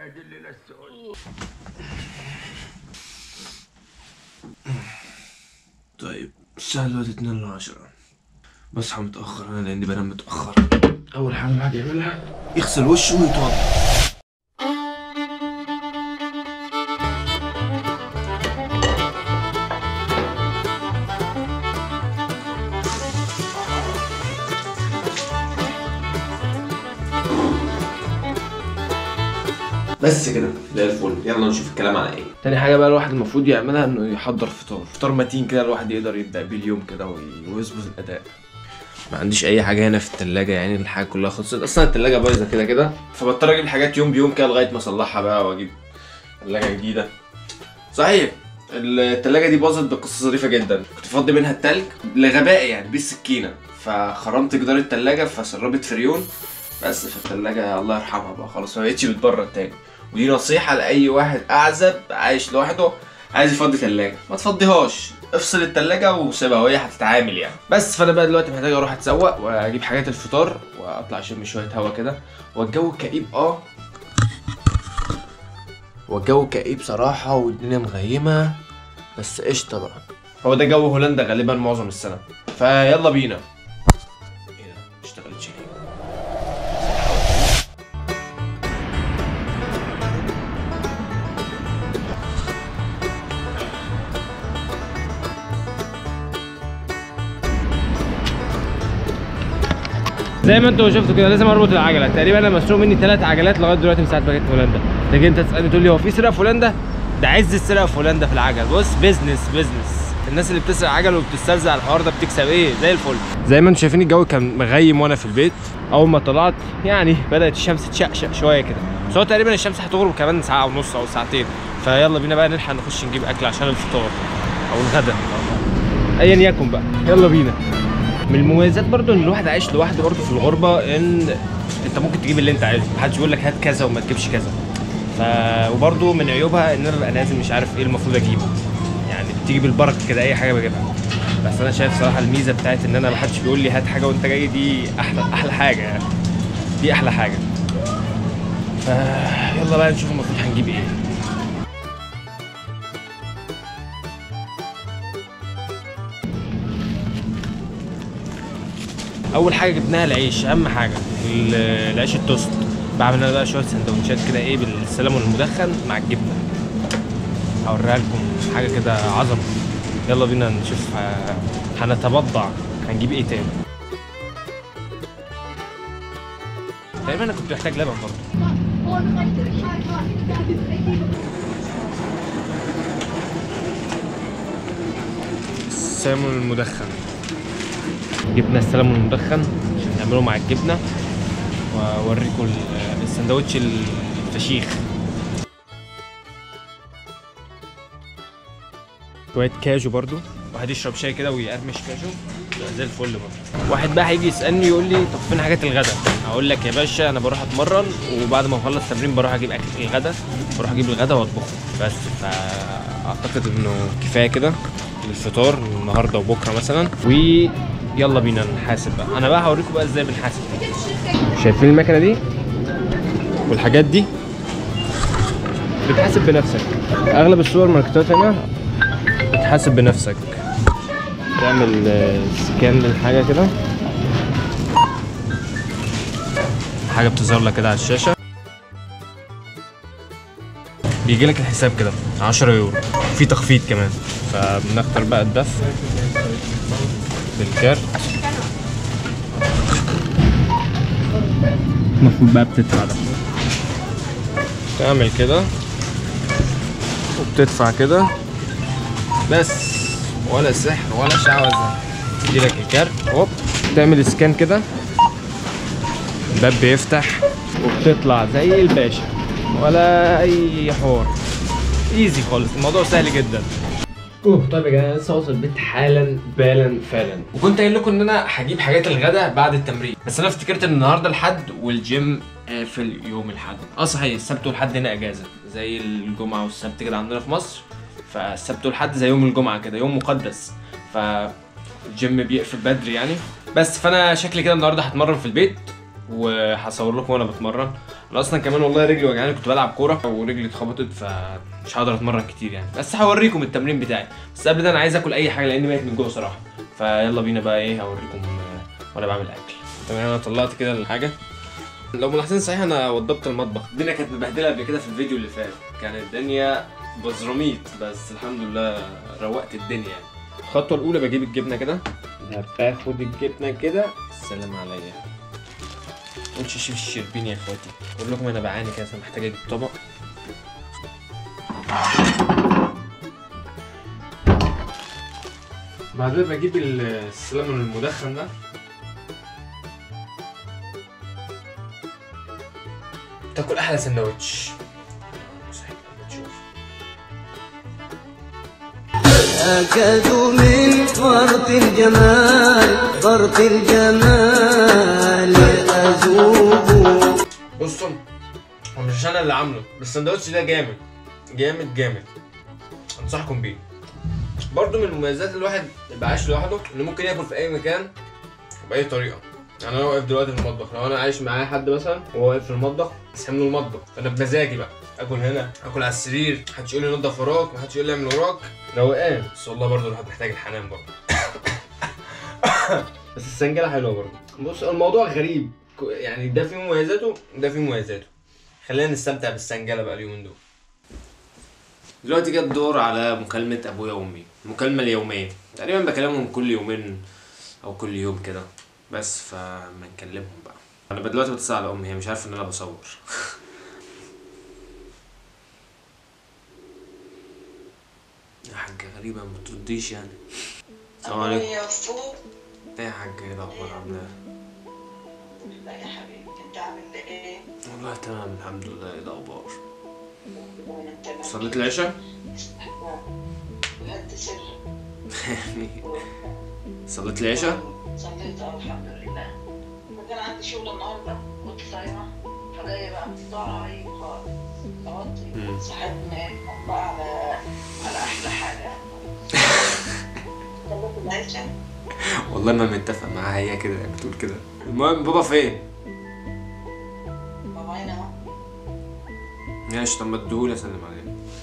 دي الليله السود. طيب الساعة دلوقتي 2:10. بصحى متأخر أنا لأني بنام متأخر. أول حاجة الواحد يعملها يغسل وشه ويتوضى. بس كده زي الفل. يلا نشوف الكلام على ايه. تاني حاجه بقى الواحد المفروض يعملها انه يحضر فطار متين كده الواحد يقدر يبدا بيه اليوم كده ويظبط الاداء. ما عنديش اي حاجه هنا في التلاجة، يعني الحاجه كلها خلصت اصلا. التلاجة بايظه كده كده، فبضطر اجيب الحاجات يوم بيوم كده لغايه ما اصلحها بقى واجيب تلاجة جديده. صحيح التلاجة دي باظت بقصه ظريفه جدا. كنت فاضي منها التلج لغبائي يعني بالسكينه، فخرمت جدار التلاجة فسربت فريون بس. في التلاجة الله يرحمها بقى خلاص ما بقتش بتبرد تاني. ودي نصيحة لأي واحد أعزب عايش لوحده عايز يفضي تلاجة، ما تفضيهاش، افصل التلاجة وسيبها وهي هتتعامل يعني. بس فأنا بقى دلوقتي محتاج أروح أتسوق وأجيب حاجات الفطار وأطلع أشم شوية هوا كده. والجو كئيب والجو كئيب صراحة والدنيا مغيمة، بس قشطة بقى. هو ده جو هولندا غالبا معظم السنة، فيلا بينا. ايه ده؟ مشتغلتش ليه؟ زي ما انتوا شفتوا كده لازم اربط العجله. تقريبا انا مسروق مني 3 عجلات لغايه دلوقتي من ساعه ما جيت هولندا. تيجي انت تسالني تقول لي هو في سرقه في هولندا؟ ده عز السرقه في هولندا في العجل. بص بيزنس. الناس اللي بتسرق عجل وبتسترزق على الحوار ده بتكسب ايه زي الفل. زي ما انتوا شايفين الجو كان مغيم وانا في البيت. اول ما طلعت يعني بدات الشمس تشقشق شويه كده، بس هو تقريبا الشمس هتغرب كمان ساعه ونص او ساعتين. فيلا بينا بقى نلحق نخش نجيب اكل عشان الفطار او الغدا ايا يكن بقى. يلا بينا. من المميزات برضو ان الواحد عايش لوحده برضو في الغربه ان انت ممكن تجيب اللي انت عايزه، محدش بيقول لك هات كذا وما تجيبش كذا. وبرضو من عيوبها ان انا ببقى نازل مش عارف ايه المفروض اجيبه، يعني بتيجي بالبركه كده اي حاجه بجيبها. بس انا شايف صراحه الميزه بتاعت ان انا محدش بيقول لي هات حاجه وانت جاي دي احلى حاجه يعني. دي احلى حاجه. يلا بقى نشوف المفروض هنجيب ايه. اول حاجه جبناها العيش، اهم حاجه العيش التوست. بعمل انا بقى شويه سندوتشات كده ايه بالسلمون المدخن مع الجبنه. هوريها لكم حاجه كده عظمه. يلا بينا نشوف هنتبضع هنجيب ايه تاني. تقريبا انا كنت محتاج لبن برضه. السلمون المدخن. جبنا السلمون المدخن عشان نعمله مع الجبنه واوريكم السندوتش الفشيخ. شويه كاجو برضو، واحد يشرب شاي كده ويقرمش كاجو زي الفل برضو. واحد بقى هيجي يسالني يقول لي طب فين حاجات الغدا؟ هقول لك يا باشا انا بروح اتمرن وبعد ما اخلص تمرين بروح اجيب اكل الغدا، بروح اجيب الغدا واطبخه بس. فاعتقد انه كفايه كده للفطار النهارده وبكره مثلا. ويلا بينا نحاسب بقى. انا بقى هوريكم بقى ازاي بنحاسب. شايفين المكنه دي والحاجات دي بتحاسب بنفسك. اغلب السوبر ماركتات هنا بتحاسب بنفسك. تعمل سكان للحاجه كده، حاجه بتظهر لك كده على الشاشه، بيجي لك الحساب كده 10 يورو في تخفيض كمان. فبنختار بقى الدفع بالكارت. المفروض بقى بتدفع ده، تعمل كده وبتدفع كده بس، ولا سحر ولا شعوذه. تدي لك الكارت هوب تعمل سكان كده، الباب بيفتح وبتطلع زي الباشا ولا اي حوار. ايزي خالص، الموضوع سهل جدا. طيب يا جماعه لسه واصل البيت حالا فعلا. وكنت قايل لكم ان انا هجيب حاجات الغداء بعد التمرين، بس انا افتكرت ان النهارده الحد والجيم قافل يوم الحد. صحيح السبت والحد هنا اجازه زي الجمعه والسبت كده عندنا في مصر. فالسبت والحد زي يوم الجمعه كده يوم مقدس، فالجيم بيقفل بدري يعني. بس فانا شكلي كده النهارده هتمرن في البيت وهصور لكم وانا بتمرن. انا اصلا كمان والله رجلي وجعاني، كنت بلعب كوره ورجلي اتخبطت فمش هقدر اتمرن كتير يعني، بس هوريكم التمرين بتاعي. بس قبل ده انا عايز اكل اي حاجه لاني ميت من جوه صراحه، فيلا بينا بقى ايه هوريكم وانا بعمل اكل. تمام انا طلعت كده الحاجه. لو ملاحظين صحيح انا وضبت المطبخ، الدنيا كانت مبهدله قبل كده في الفيديو اللي فات، كانت الدنيا بزراميط، بس الحمد لله روقت الدنيا يعني. الخطوه الاولى بجيب الجبنه كده، باخد الجبنه كده. السلام عليا، قولش شيف الشربيني يا اخواتي، اقول لكم انا بعاني كده محتاج اجيب طبق. بعدين بجيب السلمون المدخن ده، تاكل احلى سندوتش. أكاد من فرط الجمال فرط الجمال أذوب. بصوا هو مش انا اللي عامله، بس السندوتش ده جامد جامد جامد، انصحكم بيه. برضو من المميزات الواحد يبقى عايش لوحده انه ممكن ياكل في اي مكان وباي طريقه. يعني انا واقف دلوقتي في المطبخ، لو انا عايش معايا حد مثلا وهو واقف في المطبخ اسحب له المطبخ، فانا بمزاجي بقى اكل هنا، اكل على السرير، محدش يقول لي نضف وراك، محدش يقول لي اعمل وراك، روقان. بس والله برضو الواحد محتاج الحنان برضو. بس السنجله حلوه برضو. بص الموضوع غريب يعني، ده فيه مميزاته ده فيه مميزاته. خلينا نستمتع بالسنجله بقى اليومين دول. دلوقتي جه الدور على مكالمة أبويا وأمي، المكالمة اليومية، تقريبا بكلمهم كل يومين أو كل يوم كده، بس فما نكلمهم بقى. أنا دلوقتي بتصل على أمي، هي مش عارفة إن أنا بصور. يا حاجة غريبة ما بترديش يعني. السلام عليكم. ايه يا حاجة، ايه الأخبار عاملة ايه؟ لا يا حبيبي انت عامل ايه؟ والله تمام الحمد لله، ايه الأخبار؟ صليت العشاء؟ هد سر. صليت العشاء؟ صليت الحمد لله. كان عندي شغل النهارده كنت صايمه، فجايه بقى مفطوره عليك خالص. توطي صحتني بقى على احلى حاجه. صليت العشاء؟ والله ما متفق معاها، هي كده بتقول كده. المهم بابا فين؟ بابا هنا اهو. ماشي، طب ما تديهولي اسلم عليه.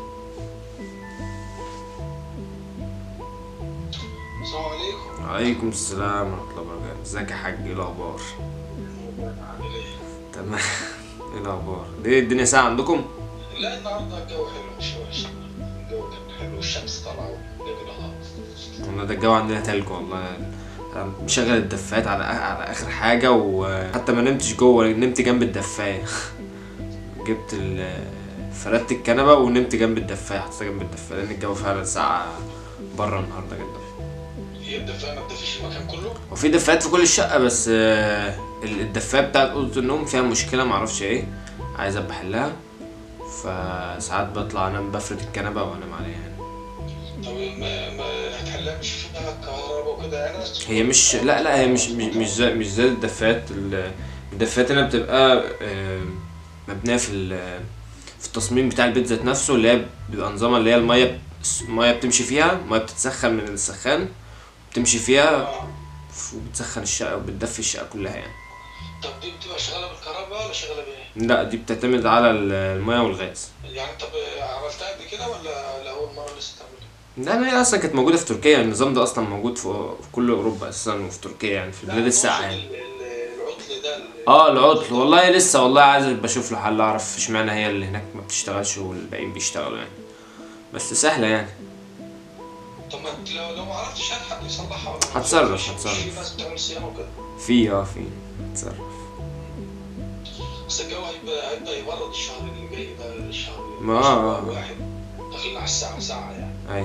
السلام عليكم. وعليكم السلام ورحمة الله وبركاته. ازيك يا حاج، ايه الأخبار؟ عامل ايه؟ تمام. ايه الأخبار؟ ليه الدنيا ساقعة عندكم؟ لا النهارده الجو حلو مش وحش، الجو كان حلو والشمس طالعة وجميلة خالص. والله ده الجو عندنا تلج والله. أنا مشغل الدفايات على آخر حاجة، وحتى ما نمتش جوه، نمت جنب الدفاية. جبت فردت الكنبة ونمت جنب الدفاية، حطيتها جنب الدفاية لأن الجو فعلا ساقع بره النهارده جدا. هي الدفاية ما تدفيش المكان كله؟ وفي دفايات في كل الشقة، بس الدفاية بتاعت أوضة النوم فيها مشكلة معرفش ايه، عايز ابقى احلها، فساعات بطلع انام بفرد الكنبة وانام عليها يعني. طب ما هتحلها مش فيها كهرباء وكده يعني؟ هي مش لا هي مش زي الدفايات. الدفايات هنا بتبقى مبنية في التصميم بتاع البيت ذات نفسه، اللي هي بيبقى نظامها اللي هي المية بتمشي فيها، المية بتتسخن من السخان بتمشي فيها وبتسخن الشقة وبتدفي الشقة كلها يعني. طب دي بتبقى شغالة بالكهرباء ولا شغالة بايه؟ لا دي بتعتمد على المية والغاز. يعني انت عملتها قبل كده ولا لأول مرة لسه تعملها؟ لا ما هي اصلا كانت موجودة في تركيا، النظام ده اصلا موجود في كل اوروبا اساسا وفي تركيا يعني، في البلاد الساقعة يعني. العطل ده العطل والله لسه، والله عايز بشوف له حل، اعرف اشمعنى هي اللي هناك ما بتشتغلش والباقيين بيشتغلوا يعني، بس سهلة يعني. طب ما لو ما عرفتش هل يصلحها ولا هتصرف في ناس بتعمل صيانة وكده؟ في هتصرف. بس الجو هيبدأ يبرد الشهر اللي جاي ده، الشهر واحد داخلين على الساعة ساعة يعني. اي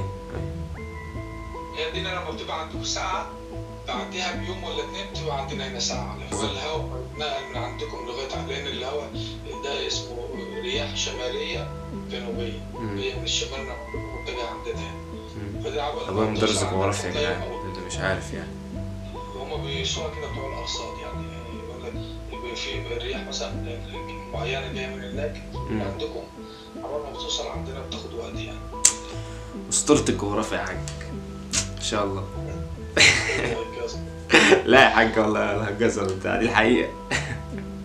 هي الدنيا لما بتبقى عندكم ساعة بعديها بيوم ولا اتنين بتبقى عندنا هنا ساعة. هو الهواء نقل من عندكم لغاية، لأن الهواء ده اسمه رياح شمالية جنوبية، هي من الشمال متجهة عندنا هنا. فدي أبويا مدرس جغرافيا يا جدعان اللي مش عارف يعني. هما بيقيسوها كده بتوع الأرصاد يعني، يقول لك يبقى في الرياح مثلا معينة جاية من هناك عندكم، عمال ما بتوصل عندنا بتاخد وقت يعني. أسطورة الجغرافيا يا حاج إن شاء الله. لا يا حاج والله الهجازة بتاع دي الحقيقة.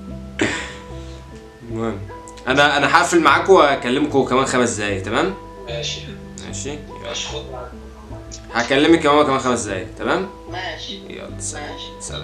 المهم انا هقفل معاكم واكلمكم كمان 5 دقايق. تمام ماشي ماشي. ماشي خد معاك. هكلمك كمان 5 دقايق. تمام ماشي يلا سلام. ماشي. سلام.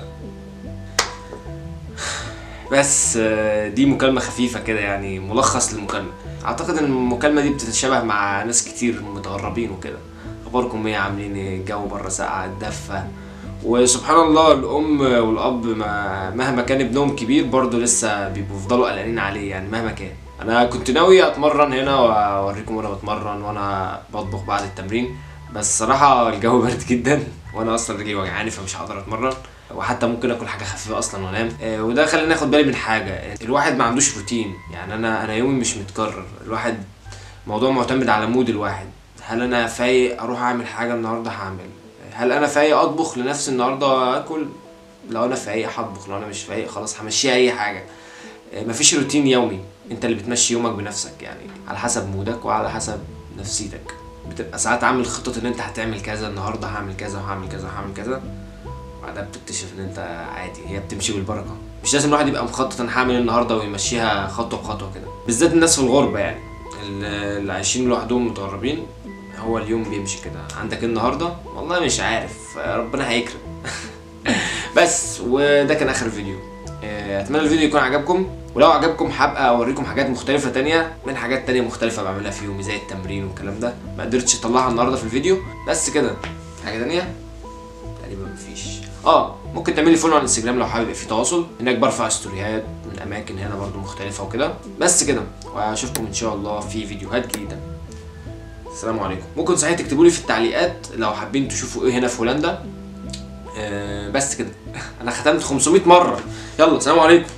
بس دي مكالمة خفيفة كده يعني، ملخص للمكالمة. اعتقد ان المكالمة دي بتتشابه مع ناس كتير متغربين وكده. اخباركم ايه؟ عاملين ايه؟ الجو بره ساقع، الدفة. وسبحان الله الام والاب مهما كان ابنهم كبير برضه لسه بيفضلوا قلقانين عليه يعني مهما كان. انا كنت ناوي اتمرن هنا واوريكم وانا بتمرن وانا بطبخ بعد التمرين، بس صراحة الجو برد جدا وانا اصلا رجلي وجعاني فمش هقدر اتمرن، وحتى ممكن اكل حاجه خفيفه اصلا وانام. وده خلاني اخد بالي من حاجه، الواحد ما عندوش روتين يعني. انا يومي مش متكرر. الواحد موضوع معتمد على مود الواحد. هل انا فايق اروح اعمل حاجه النهارده هعمل؟ هل انا فايق اطبخ لنفسي النهارده اكل؟ لو انا فايق هطبخ، لو انا مش فايق خلاص همشيها اي حاجه. مفيش روتين يومي، انت اللي بتمشي يومك بنفسك يعني، على حسب مودك وعلى حسب نفسيتك. بتبقى ساعات عامل خطط ان انت هتعمل كذا النهارده، هعمل كذا وهعمل كذا وهعمل كذا، بعدها بتكتشف ان انت عادي هي بتمشي بالبركه. مش لازم الواحد يبقى مخطط انا هعمل النهارده ويمشيها خطوه بخطوه كده، بالذات الناس في الغربه يعني اللي عايشين لوحدهم متغربين. هو اليوم بيمشي كده، عندك النهارده والله مش عارف، ربنا هيكرم. بس وده كان اخر فيديو. اتمنى الفيديو يكون عجبكم، ولو عجبكم هبقى اوريكم حاجات مختلفه تانية من حاجات تانية مختلفه بعملها في يومي زي التمرين والكلام ده، ما قدرتش اطلعها النهارده في الفيديو. بس كده. حاجه تانية تقريبا مفيش. ممكن تعملي فولو على الانستجرام لو حابب يبقى في تواصل، هناك برفع ستوريات من اماكن هنا برضو مختلفه وكده. بس كده، واشوفكم ان شاء الله في فيديوهات جديده. السلام عليكم. ممكن صحيح تكتبوا لي في التعليقات لو حابين تشوفوا ايه هنا في هولندا. بس كده. انا ختمت 500 مره. يلا سلام عليكم.